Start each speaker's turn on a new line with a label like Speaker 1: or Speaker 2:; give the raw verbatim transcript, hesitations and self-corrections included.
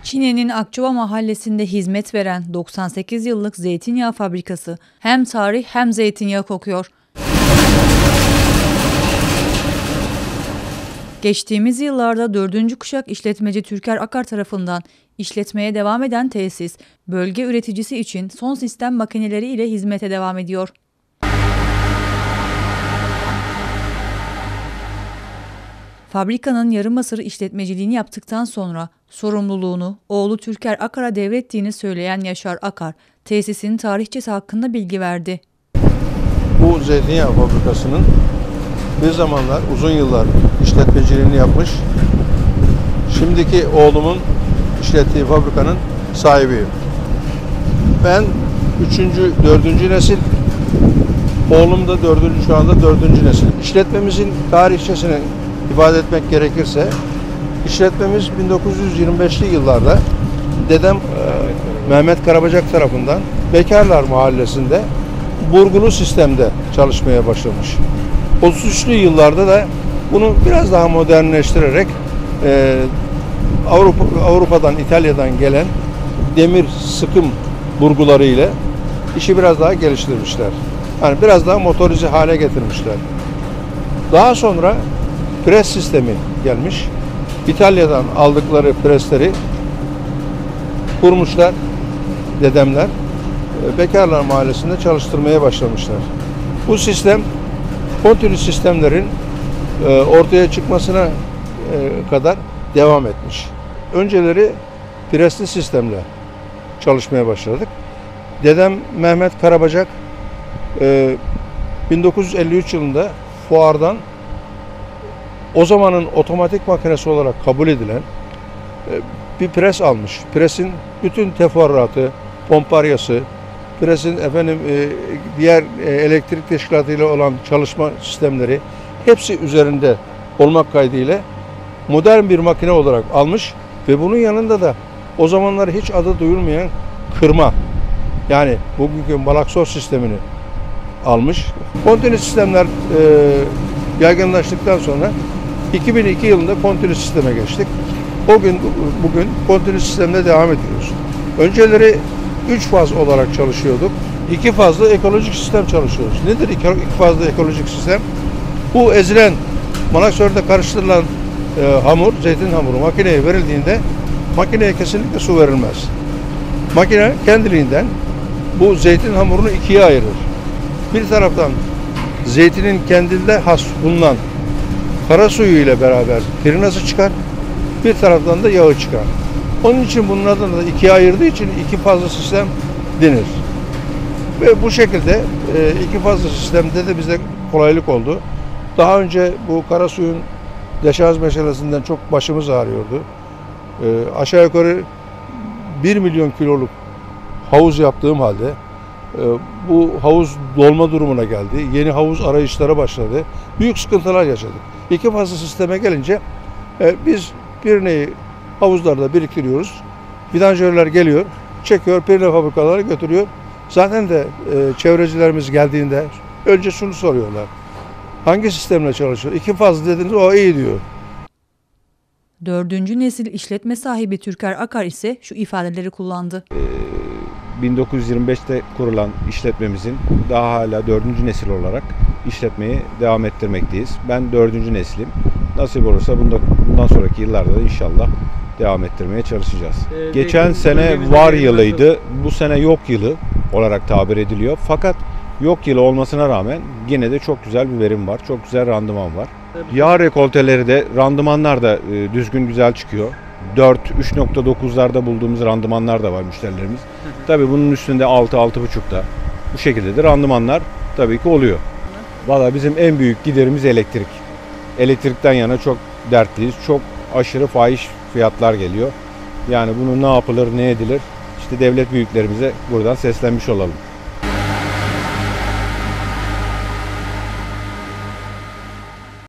Speaker 1: Çine'nin Akçova mahallesinde hizmet veren doksan sekiz yıllık zeytinyağı fabrikası hem tarih hem zeytinyağı kokuyor. Geçtiğimiz yıllarda dördüncü kuşak işletmeci Türker Akar tarafından işletmeye devam eden tesis, bölge üreticisi için son sistem makineleri ile hizmete devam ediyor. Fabrikanın yarım asır işletmeciliğini yaptıktan sonra sorumluluğunu oğlu Türker Akar'a devrettiğini söyleyen Yaşar Akar, tesisin tarihçesi hakkında bilgi verdi.
Speaker 2: Bu zeytinyağı fabrikasının bir zamanlar uzun yıllar işletmeciliğini yapmış, şimdiki oğlumun işlettiği fabrikanın sahibiyim. Ben üçüncü, dördüncü nesil, oğlum da dördüncü, şu anda dördüncü nesil. İşletmemizin tarihçesini ifade etmek gerekirse, işletmemiz bin dokuz yüz yirmi beşli yıllarda dedem Mehmet Karabacak tarafından Bekarlar Mahallesi'nde burgulu sistemde çalışmaya başlamış. otuz üçlü yıllarda da bunu biraz daha modernleştirerek e, Avrupa, Avrupa'dan, İtalya'dan gelen demir sıkım burguları ile işi biraz daha geliştirmişler. Yani biraz daha motorize hale getirmişler. Daha sonra pres sistemi gelmiş. İtalya'dan aldıkları presleri kurmuşlar dedemler. Bekarlar Mahallesi'nde çalıştırmaya başlamışlar. Bu sistem kontinü sistemlerin ortaya çıkmasına kadar devam etmiş. Önceleri presli sistemle çalışmaya başladık. Dedem Mehmet Karabacak bin dokuz yüz elli üç yılında fuardan o zamanın otomatik makinesi olarak kabul edilen bir pres almış. Presin bütün teferruatı, pomparyası, presin efendim diğer elektrik teşkilatıyla olan çalışma sistemleri hepsi üzerinde olmak kaydıyla modern bir makine olarak almış ve bunun yanında da o zamanlar hiç adı duyulmayan kırma, yani bugünkü malaksor sistemini almış. Kontinü sistemler e, yaygınlaştıktan sonra iki bin iki yılında kontinü sisteme geçtik. O gün bugün kontinü sistemde devam ediyoruz. Önceleri üç faz olarak çalışıyorduk. iki fazlı ekolojik sistem çalışıyoruz. Nedir iki fazlı ekolojik sistem? Bu ezilen, malaksörde karıştırılan e, hamur, zeytin hamuru makineye verildiğinde makineye kesinlikle su verilmez. Makine kendiliğinden bu zeytin hamurunu ikiye ayırır. Bir taraftan zeytinin kendinde has bulunan kara suyu ile beraber pirinası çıkar, bir taraftan da yağı çıkar. Onun için bunun adını da ikiye ayırdığı için iki fazlı sistem denir. Ve bu şekilde iki fazlı sistemde de bize kolaylık oldu. Daha önce bu kara suyun deşarj meselesinden çok başımız ağrıyordu. Aşağı yukarı bir milyon kiloluk havuz yaptığım halde bu havuz dolma durumuna geldi. Yeni havuz arayışlara başladı. Büyük sıkıntılar yaşadık. İki fazlı sisteme gelince biz pirineyi havuzlarda biriktiriyoruz. Vidanjörler geliyor, çekiyor, pirine fabrikalara götürüyor. Zaten de e, çevrecilerimiz geldiğinde önce şunu soruyorlar. Hangi sistemle çalışıyor? İki fazla dediniz, o iyi diyor.
Speaker 1: Dördüncü nesil işletme sahibi Türker Akar ise şu ifadeleri kullandı.
Speaker 3: bin dokuz yüz yirmi beşte kurulan işletmemizin daha hala dördüncü nesil olarak işletmeyi devam ettirmekteyiz. Ben dördüncü neslim. Nasip olursa bundan, bundan sonraki yıllarda da inşallah devam ettirmeye çalışacağız. Ee, Geçen sene var yılıydı, bu sene yok yılı olarak tabir ediliyor. Fakat yok yılı olmasına rağmen yine de çok güzel bir verim var, çok güzel randıman var. Yağ rekolteleri de, randımanlar da e, düzgün güzel çıkıyor. dört, üç nokta dokuzlarda bulduğumuz randımanlar da var müşterilerimiz. Hı hı. Tabii bunun üstünde altı, altı buçukta bu şekilde de randımanlar tabii ki oluyor. Valla bizim en büyük giderimiz elektrik. Elektrikten yana çok dertliyiz. Çok aşırı fahiş fiyatlar geliyor. Yani bunu ne yapılır, ne edilir? İşte devlet büyüklerimize buradan seslenmiş olalım.